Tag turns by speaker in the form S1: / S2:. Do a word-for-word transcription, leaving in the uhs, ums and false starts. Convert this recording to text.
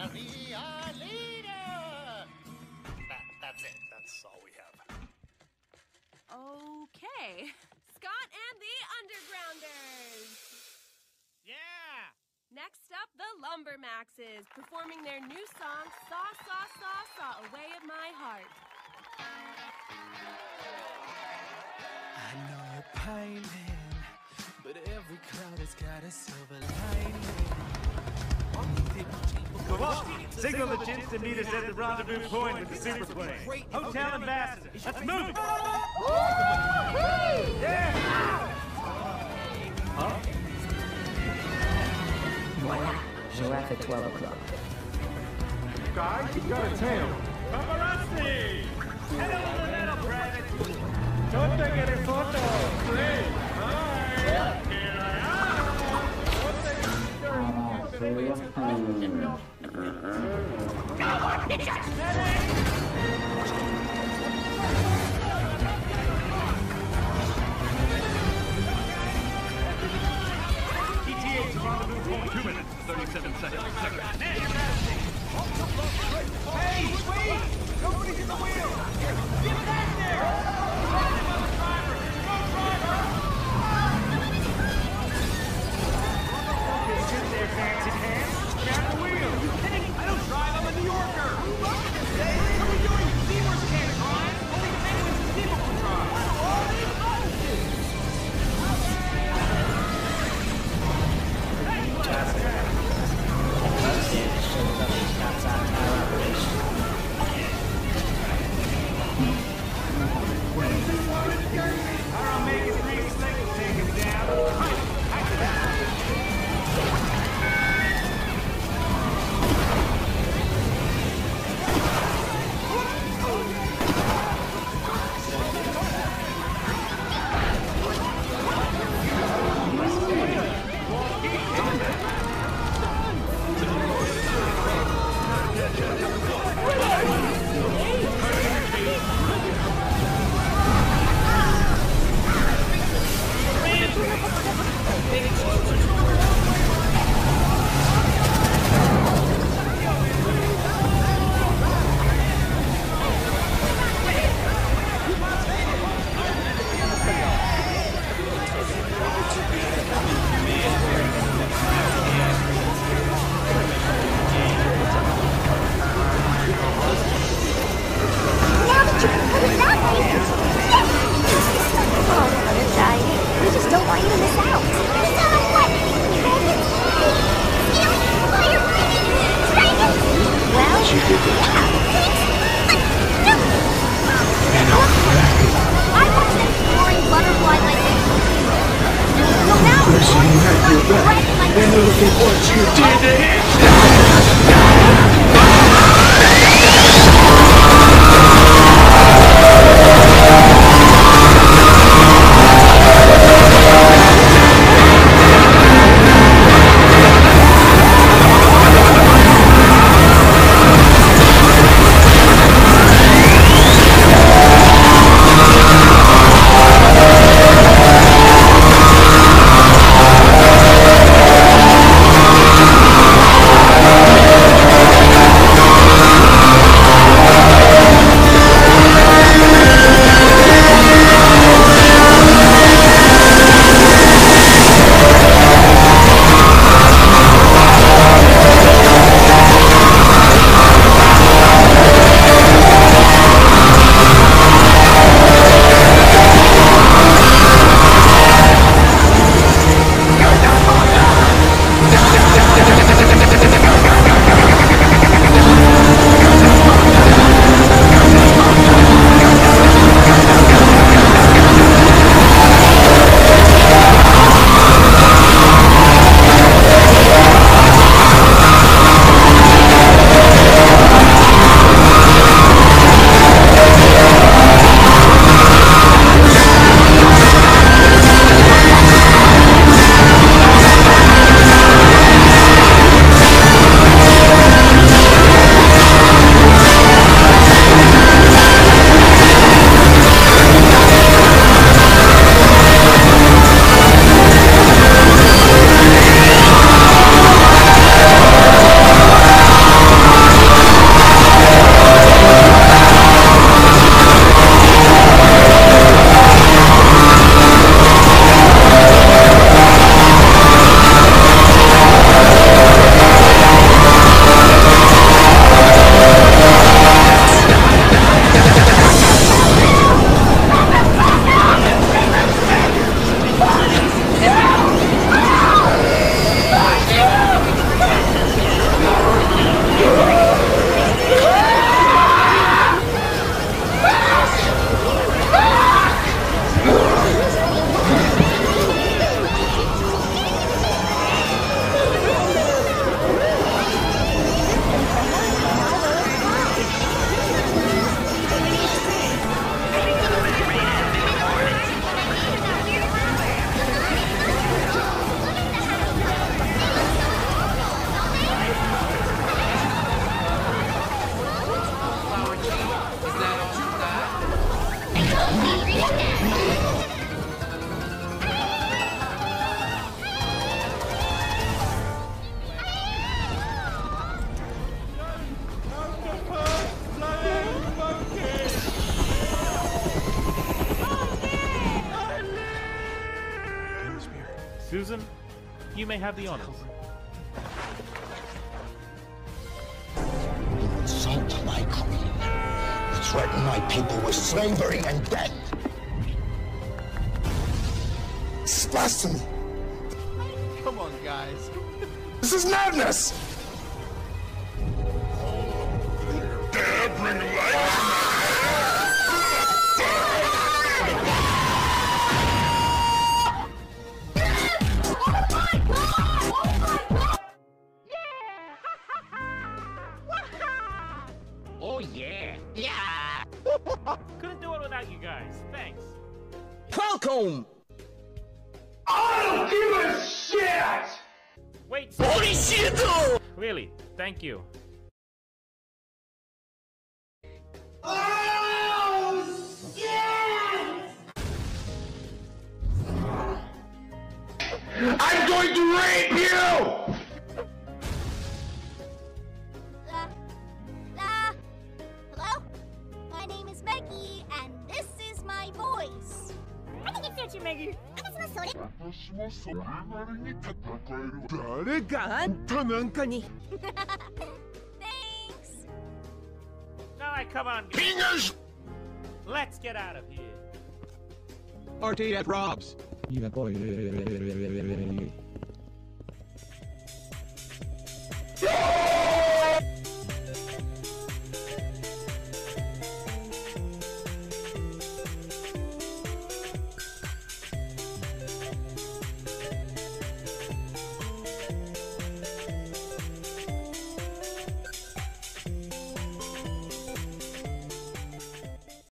S1: We are leader! That, that's it. That's all we have.
S2: Okay. Scott and the Undergrounders!
S3: Yeah!
S2: Next up, the Lumbermaxes, performing their new song, Saw, Saw, Saw, Saw Away at My Heart.
S4: I know you're pining, but every cloud has got a silver lining.
S3: Come on! Signal the chins to meet us at the rendezvous point with the superplane. Hotel Ambassador. Let's move! Yeah! Huh?
S5: Voila, giraffe at twelve o'clock.
S3: Guys, you got a tail. Paparazzi! Hello, little metal private! Don't take any photos, please! Hi! Here I E T A to rendezvous point two minutes, thirty-seven seconds. Hey, wait! Nobody's in the wheel! Get back there! Driver! Go, driver! Okay, sit there, fancy pants. Grab the wheel. Hey, I don't drive, I'm a New Yorker. Hey, what are you doing? Steamers can't drive. Only the penguins and steamers can drive. I'll make it three seconds, take him down.
S6: You may have the honors.
S7: You insult my queen. You threaten my people with slavery and death. It's blasphemy.
S8: Come on, guys.
S7: This is madness! Dare bring life!
S1: Oh yeah! Yeah!
S6: Couldn't do it without you guys. Thanks.
S4: Welcome!
S3: I don't give a shit!
S6: Wait.
S4: Holy shit!
S6: Really? Thank you.
S3: Oh, shit! I'm going to rape you!
S9: Uh, uh, hello? My name is Maggie, and this is my voice. I think it's you, Maggie. Thanks.
S6: Alright, come on.
S7: Fingers!
S6: Let's get out of here.
S8: Party at Rob's.